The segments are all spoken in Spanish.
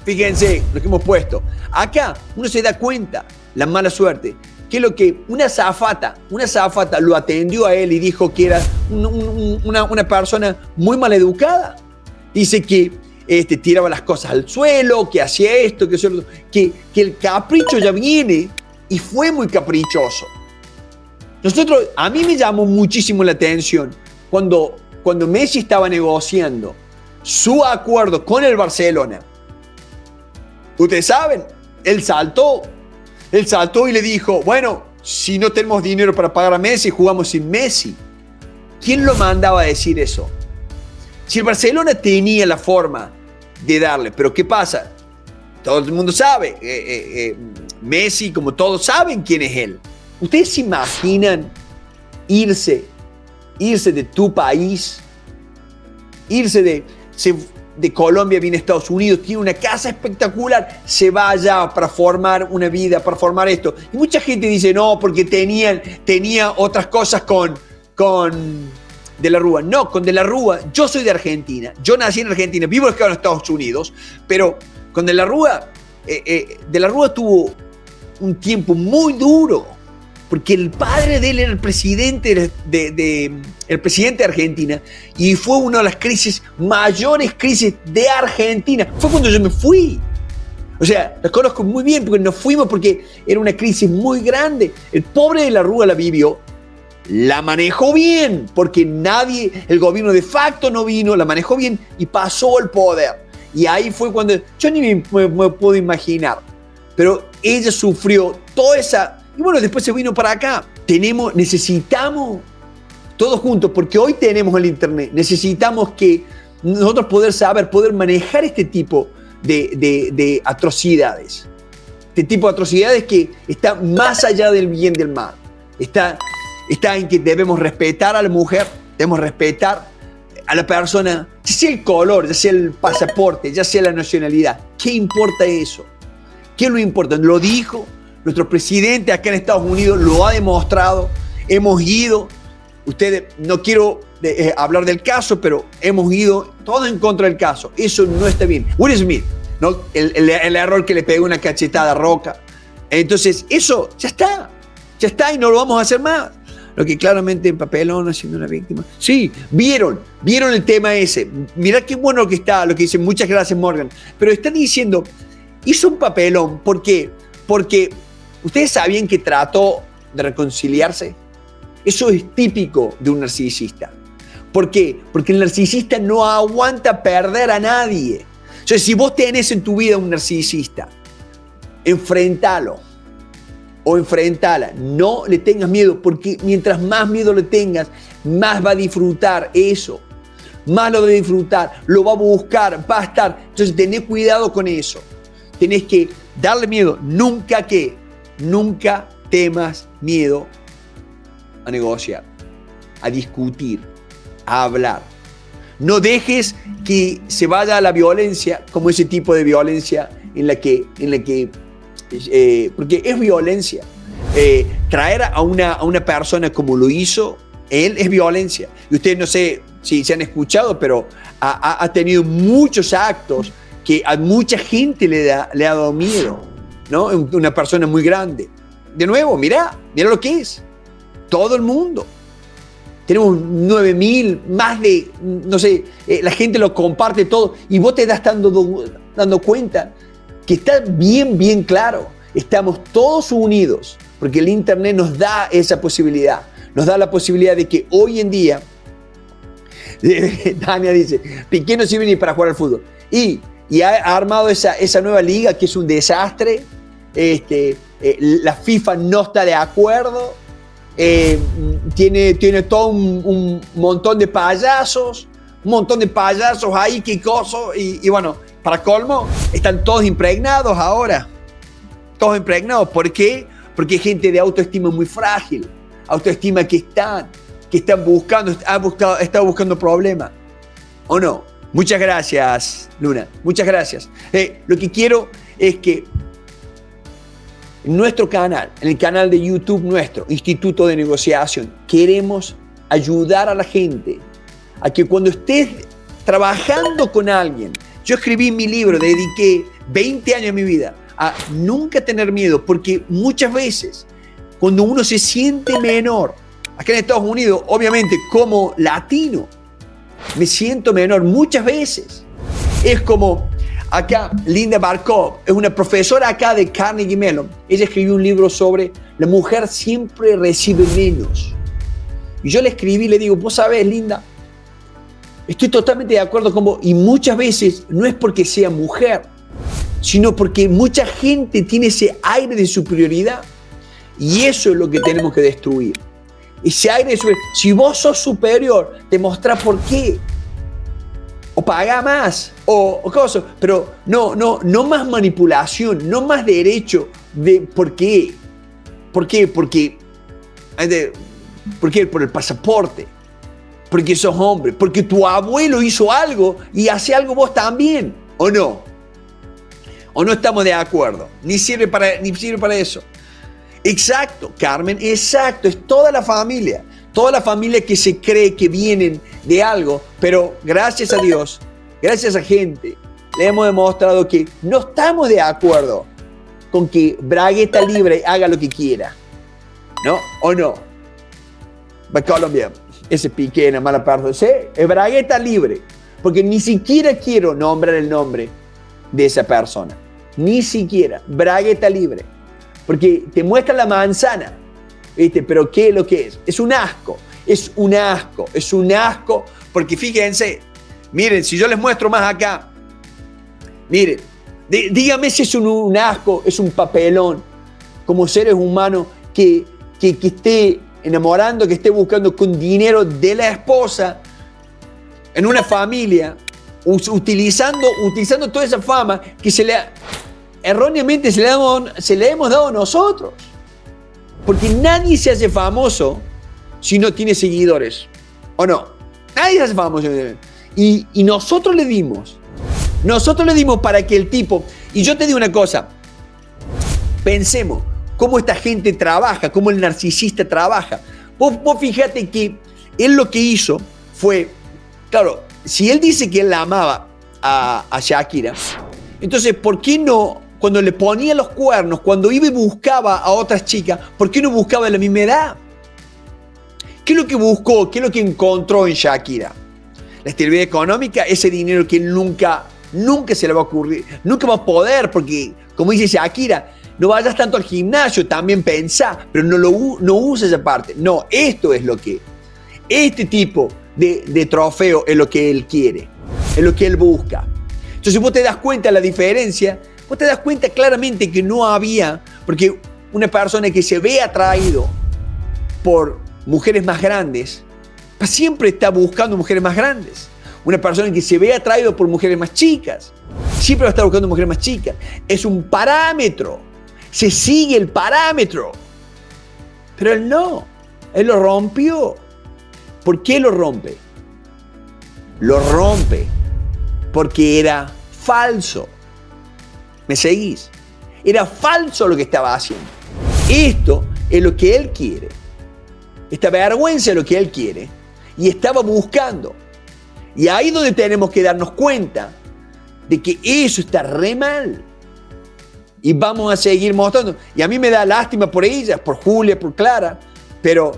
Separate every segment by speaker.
Speaker 1: Fíjense lo que hemos puesto. Acá uno se da cuenta, la mala suerte, que lo que una azafata lo atendió a él y dijo que era una persona muy mal educada. Dice que tiraba las cosas al suelo, que hacía esto, que el capricho ya viene y fue muy caprichoso. A mí me llamó muchísimo la atención cuando Messi estaba negociando su acuerdo con el Barcelona. Ustedes saben, él saltó y le dijo, bueno, si no tenemos dinero para pagar a Messi, jugamos sin Messi. ¿Quién lo mandaba a decir eso? Si el Barcelona tenía la forma de darle, pero ¿qué pasa? Todo el mundo sabe, Messi, como todos saben quién es él. ¿Ustedes se imaginan irse de tu país, irse de Colombia, viene a Estados Unidos, tiene una casa espectacular, se va allá para formar una vida, para formar esto? Y mucha gente dice, no, porque tenía otras cosas con De la Rúa. No, con De la Rúa, yo soy de Argentina, yo nací en Argentina, vivo acá en Estados Unidos, pero con De la Rúa, De la Rúa tuvo un tiempo muy duro, porque el padre de él era el presidente el presidente de Argentina, y fue una de las mayores crisis de Argentina. Fue cuando yo me fui. O sea, la conozco muy bien porque nos fuimos porque era una crisis muy grande. El pobre De la Rúa la vivió, la manejó bien, porque el gobierno de facto no vino, la manejó bien y pasó el poder. Y ahí fue cuando yo ni me puedo imaginar. Pero ella sufrió toda esa... Y bueno, después se vino para acá. Necesitamos todos juntos, porque hoy tenemos el internet. Necesitamos que nosotros poder manejar este tipo de atrocidades. Este tipo de atrocidades que está más allá del bien y del mal. Está en que debemos respetar a la mujer, debemos respetar a la persona, ya sea el color, ya sea el pasaporte, ya sea la nacionalidad. ¿Qué importa eso? ¿Qué lo importa? Lo dijo nuestro presidente acá en Estados Unidos, lo ha demostrado. Hemos ido, ustedes, no quiero hablar del caso, pero hemos ido todos en contra del caso. Eso no está bien. Will Smith, ¿no? El error que le pegó una cachetada a Roca. Entonces, eso ya está y no lo vamos a hacer más. Lo que claramente en papelón haciendo una víctima. Sí, vieron el tema ese. Mirá qué bueno lo que dice. Muchas gracias, Morgan. Pero están diciendo, hizo un papelón. ¿Por qué? Porque ustedes sabían que trató de reconciliarse. Eso es típico de un narcisista. ¿Por qué? Porque el narcisista no aguanta perder a nadie. O sea, si vos tenés en tu vida un narcisista, enfrentalo o enfrentala. No le tengas miedo, porque mientras más miedo le tengas, más va a disfrutar eso. Más lo va a disfrutar, lo va a buscar, va a estar. Entonces, tenés cuidado con eso. Tenés que darle miedo. Nunca temas miedo a negociar, a discutir, a hablar. No dejes que se vaya a la violencia, como ese tipo de violencia en la que porque es violencia. Traer a una persona como lo hizo él es violencia. Y ustedes, no sé si se han escuchado, pero ha tenido muchos actos que a mucha gente le ha dado miedo, ¿no? Una persona muy grande. De nuevo, mira lo que es. Todo el mundo. Tenemos 9.000, más de, no sé, la gente lo comparte todo y vos te estás dando cuenta que está bien claro. Estamos todos unidos porque el internet nos da esa posibilidad. Nos da la posibilidad de que hoy en día, Dania dice, Piqué no sirve ni para jugar al fútbol. Y ha armado esa nueva liga que es un desastre. La FIFA no está de acuerdo. Tiene todo un montón de payasos. Un montón de payasos ahí, qué cosa. Y bueno, para colmo, están todos impregnados ahora. Todos impregnados. ¿Por qué? Porque hay gente de autoestima muy frágil. Autoestima que están buscando problemas. ¿O no? Muchas gracias, Luna. Muchas gracias. Lo que quiero es que en nuestro canal, en el canal de YouTube nuestro, Instituto de Negociación, queremos ayudar a la gente a que cuando estés trabajando con alguien Yo escribí mi libro, dediqué 20 años de mi vida a nunca tener miedo, porque muchas veces cuando uno se siente menor, acá en Estados Unidos, obviamente como latino, me siento menor muchas veces. Es como acá, Linda Barkov, es una profesora acá de Carnegie Mellon. Ella escribió un libro sobre la mujer siempre recibe menos. Y yo le escribí y le digo, vos sabés, Linda, estoy totalmente de acuerdo con vos. Y muchas veces no es porque sea mujer, sino porque mucha gente tiene ese aire de superioridad. Y eso es lo que tenemos que destruir. Ese aire de superioridad. Si vos sos superior, te mostrás por qué. O pagá más, o cosas. Pero no más manipulación, no más derecho de por qué. ¿Por qué? ¿Por qué? Por el pasaporte. Porque sos hombre. Porque tu abuelo hizo algo y hace algo vos también. ¿O no? ¿O no estamos de acuerdo? Ni sirve para eso. Exacto, Carmen, exacto. Es toda la familia. Toda la familia que se cree que vienen de algo. Pero gracias a Dios, gracias a gente, le hemos demostrado que no estamos de acuerdo con que Bragueta libre haga lo que quiera. ¿No? ¿O no? Va Colombia. Ese Piqué en la mala parte. ¿Sí? Es Bragueta libre. Porque ni siquiera quiero nombrar el nombre de esa persona. Ni siquiera. Bragueta libre. Porque te muestra la manzana. ¿Viste? Pero ¿qué es lo que es? Es un asco. Es un asco. Es un asco. Porque fíjense. Miren, si yo les muestro más acá. Miren. Dígame si es un asco. Es un papelón. Como seres humanos que esté enamorando, que esté buscando con dinero de la esposa en una familia, utilizando toda esa fama que erróneamente se le hemos dado a nosotros. Porque nadie se hace famoso si no tiene seguidores. ¿O no? Nadie se hace famoso. Y nosotros le dimos. Nosotros le dimos para que el tipo... Y yo te digo una cosa. Pensemos cómo esta gente trabaja, cómo el narcisista trabaja. Vos fíjate que él lo que hizo fue... Claro, si él dice que él la amaba a Shakira, entonces, ¿por qué no, cuando le ponía los cuernos, cuando iba y buscaba a otras chicas, ¿por qué no buscaba la misma edad? ¿Qué es lo que buscó? ¿Qué es lo que encontró en Shakira? La estabilidad económica, ese dinero que él nunca se le va a ocurrir, nunca va a poder, porque, como dice Shakira, no vayas tanto al gimnasio, también pensá, pero no usa esa parte. No, esto es lo que... Este tipo de trofeo es lo que él quiere, es lo que él busca. Entonces vos te das cuenta de la diferencia, vos te das cuenta claramente que no había, porque una persona que se ve atraído por mujeres más grandes, siempre está buscando mujeres más grandes. Una persona que se ve atraído por mujeres más chicas, siempre va a estar buscando mujeres más chicas. Es un parámetro, se sigue el parámetro. Pero él no, él lo rompió. ¿Por qué lo rompe? Lo rompe porque era falso. ¿Me seguís? Era falso lo que estaba haciendo. Esto es lo que él quiere. Esta vergüenza es lo que él quiere. Y estaba buscando. Y ahí es donde tenemos que darnos cuenta de que eso está re mal. Y vamos a seguir mostrando. Y a mí me da lástima por ellas, por Julia, por Clara. Pero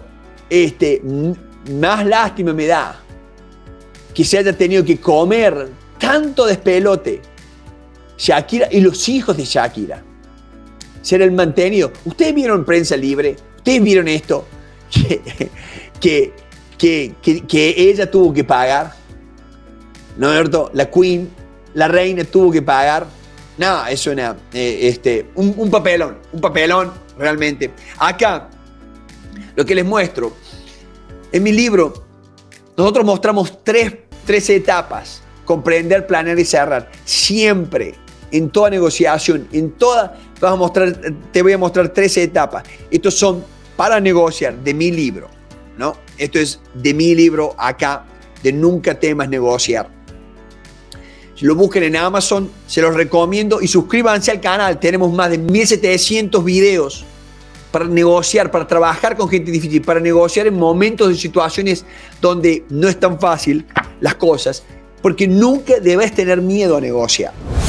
Speaker 1: más lástima me da que se haya tenido que comer tanto despelote Shakira y los hijos de Shakira. Ser el mantenido. ¿Ustedes vieron Prensa Libre? ¿Ustedes vieron esto? Que ella tuvo que pagar. ¿No es cierto? La Queen, la reina, tuvo que pagar. No, es un papelón realmente. Acá, lo que les muestro, en mi libro, nosotros mostramos tres etapas: comprender, planear y cerrar. Siempre, en toda negociación, te voy a mostrar 13 etapas. Estos son para negociar de mi libro, ¿no? Esto es de mi libro acá, de Nunca temas negociar. Si lo busquen en Amazon, se los recomiendo y suscríbanse al canal. Tenemos más de 1700 videos para negociar, para trabajar con gente difícil, para negociar en momentos de situaciones donde no es tan fácil las cosas. porque nunca debes tener miedo a negociar.